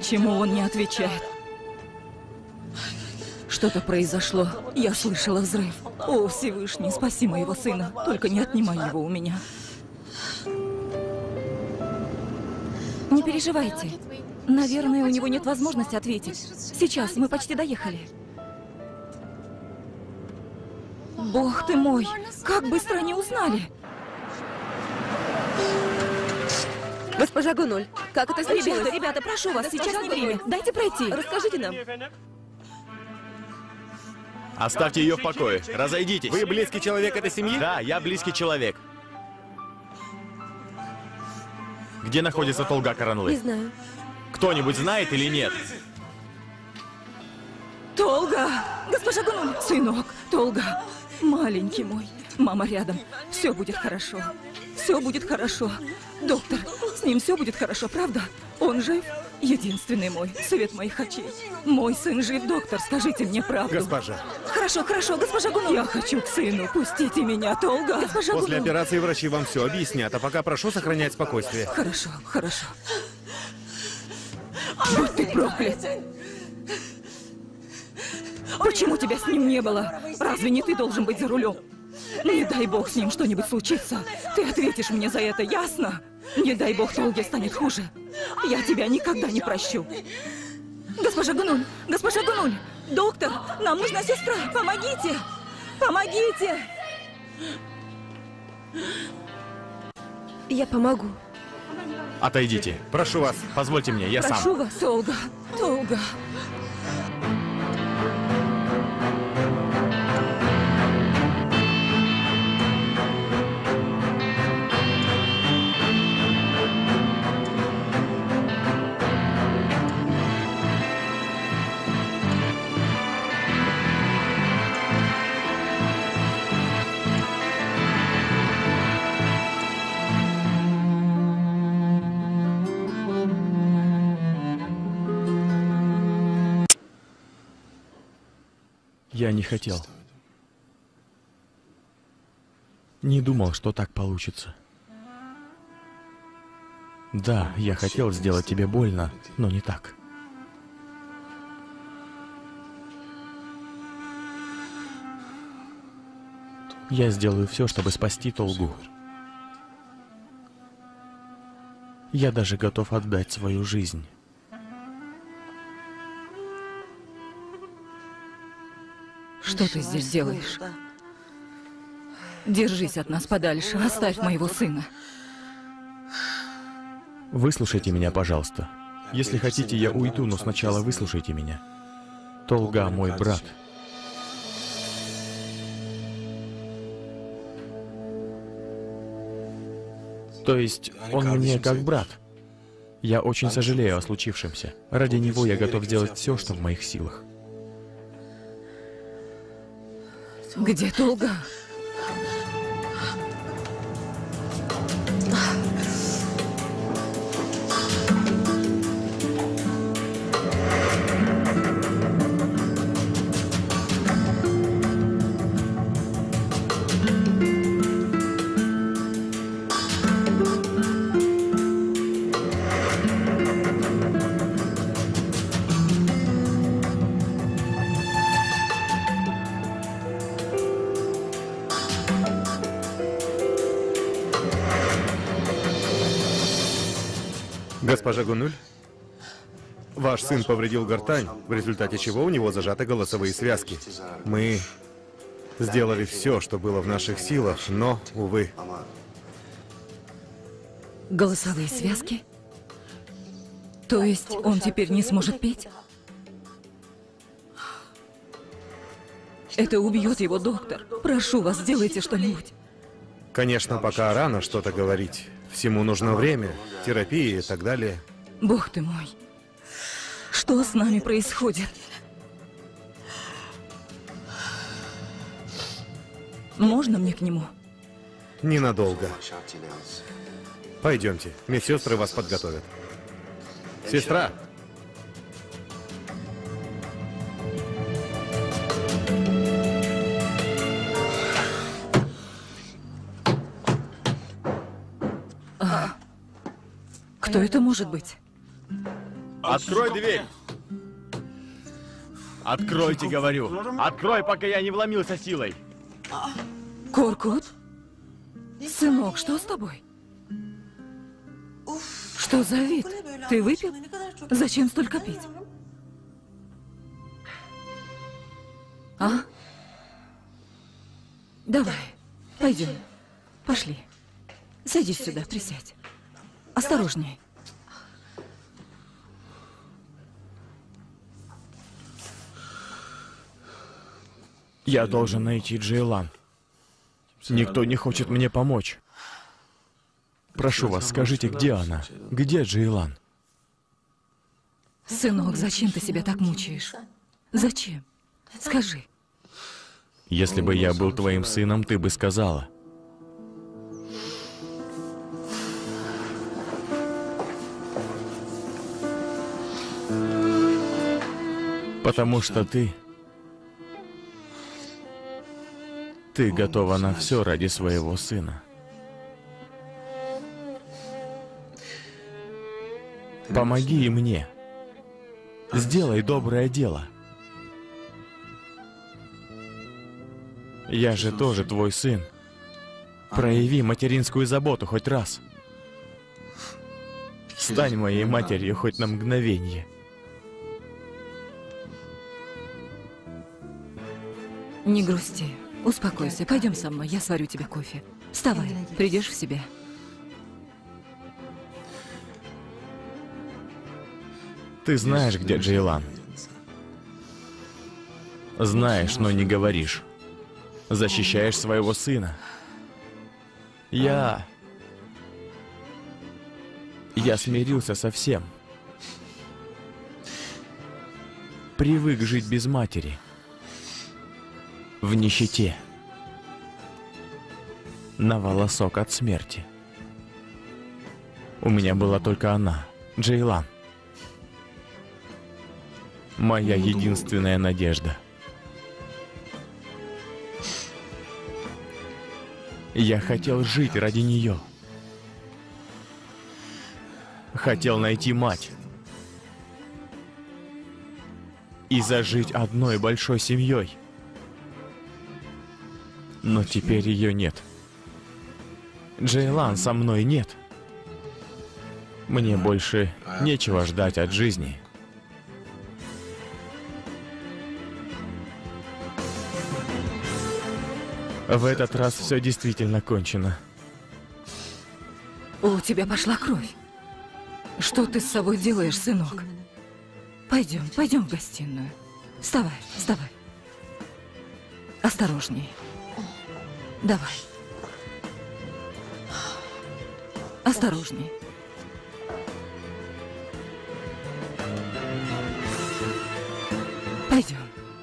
Почему он не отвечает? Что-то произошло. Я слышала взрыв. О, Всевышний, спаси моего сына. Только не отнимай его у меня. Не переживайте. Наверное, у него нет возможности ответить. Сейчас, мы почти доехали. Бог ты мой, как быстро они узнали. Госпожа Гунуль, как это случилось? Ребята, прошу вас, сейчас не время. Дайте пройти. Расскажите нам. Оставьте ее в покое. Разойдитесь. Вы близкий человек этой семьи? Да, я близкий человек. Где находится Толга Не Каранлы? знаю. Кто-нибудь знает или нет? Толга! Госпожа Гунуль! Сынок, Толга! Маленький мой. Мама рядом. Все будет хорошо. Все будет хорошо. Доктор, с ним все будет хорошо, правда? Он жив? Единственный мой, свет моих очей. Мой сын жив, доктор, скажите мне правду. Госпожа. Хорошо, хорошо, госпожа Гунуль. Я хочу к сыну. Пустите меня, Толга. Госпожа После Гунуль. операции врачи вам все объяснят, а пока прошу сохранять спокойствие. Хорошо, хорошо. Будь ты проклят! Почему тебя с ним не было? Разве не ты должен быть за рулем? Не дай бог с ним что-нибудь случится. Ты ответишь мне за это, ясно? Не дай бог Толге станет хуже. Я тебя никогда не прощу. Госпожа Гунуль! Госпожа Гунуль! Доктор! Нам нужна сестра! Помогите! Помогите! Я помогу. Отойдите. Прошу вас. Позвольте мне, я сам. Прошу вас, Толга! Толга! Я не хотел. Не думал, что так получится. Да, я хотел сделать тебе больно, но не так. Я сделаю все, чтобы спасти Толгу. Я даже готов отдать свою жизнь. Что ты здесь делаешь? Держись от нас подальше, оставь моего сына. Выслушайте меня, пожалуйста. Если хотите, я уйду, но сначала выслушайте меня. Толга мой брат. То есть, он мне как брат. Я очень сожалею о случившемся. Ради него я готов сделать все, что в моих силах. Где Толга? Госпожа Гунуль, ваш сын повредил гортань, в результате чего у него зажаты голосовые связки. Мы сделали все, что было в наших силах, но, увы. Голосовые связки? То есть он теперь не сможет петь? Это убьет его, доктор. Прошу вас, сделайте что-нибудь. Конечно, пока рано что-то говорить. Всему нужно время, терапия и так далее. Бог ты мой. Что с нами происходит? Можно мне к нему? Ненадолго. Пойдемте, медсестры вас подготовят. Сестра! Кто это может быть? Открой дверь! Откройте, говорю! Открой, пока я не вломился силой! Коркут? Сынок, что с тобой? Что за вид? Ты выпил? Зачем столько пить? А? Давай, пойдем. Пошли. Садись сюда, присядь. Осторожней. Я должен найти Джейлан. Никто не хочет мне помочь. Прошу вас, скажите, где она? Где Джейлан? Сынок, зачем ты себя так мучаешь? Зачем? Скажи. Если бы я был твоим сыном, ты бы сказала. Потому что ты готова на все ради своего сына. Помоги и мне. Сделай доброе дело. Я же тоже твой сын. Прояви материнскую заботу хоть раз. Стань моей матерью хоть на мгновение. Не грусти. Успокойся. Пойдем со мной, я сварю тебе кофе. Вставай, придешь в себя. Ты знаешь, где Джейлан. Знаешь, но не говоришь. Защищаешь своего сына. Я смирился со всем. Привык жить без матери. В нищете. На волосок от смерти. У меня была только она, Джейлан. Моя единственная надежда. Я хотел жить ради нее. Хотел найти мать. И зажить одной большой семьей. Но теперь ее нет. Джейлан со мной нет. Мне больше нечего ждать от жизни. В этот раз все действительно кончено. У тебя пошла кровь. Что ты с собой делаешь, сынок? Пойдем, пойдем в гостиную. Вставай, вставай. Осторожней. Давай. Осторожней. Пойдем.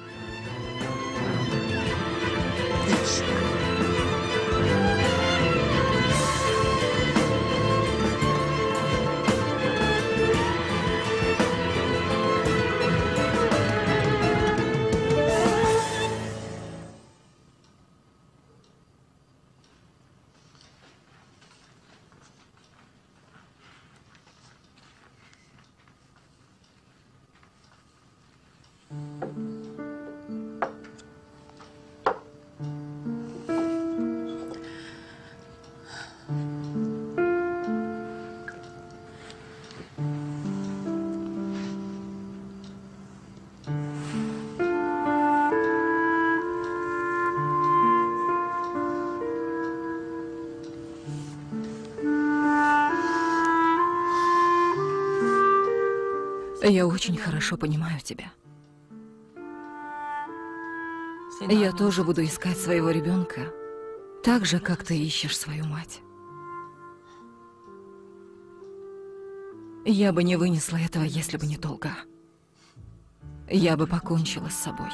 Я очень хорошо понимаю тебя. Я тоже буду искать своего ребенка, так же, как ты ищешь свою мать. Я бы не вынесла этого, если бы не Толга. Я бы покончила с собой.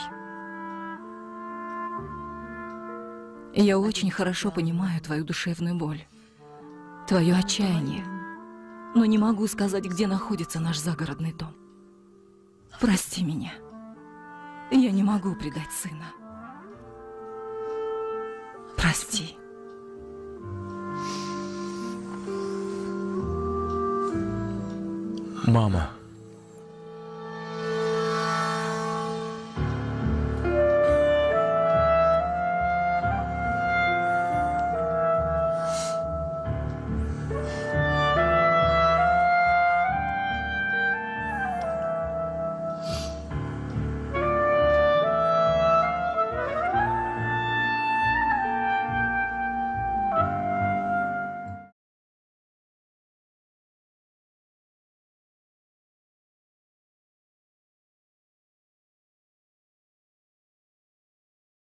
Я очень хорошо понимаю твою душевную боль, твое отчаяние, но не могу сказать, где находится наш загородный дом. Прости меня. Я не могу предать сына. Прости. Мама.